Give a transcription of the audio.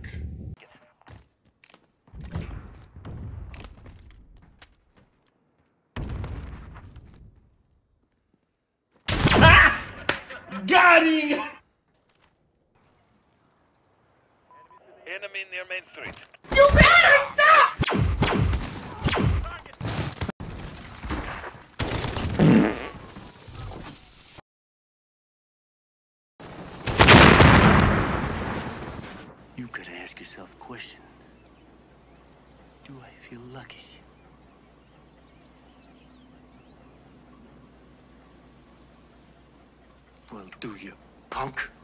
Got him! Enemy near Main Street. You better stop! You gotta ask yourself a question. Do I feel lucky? Well, do you, punk?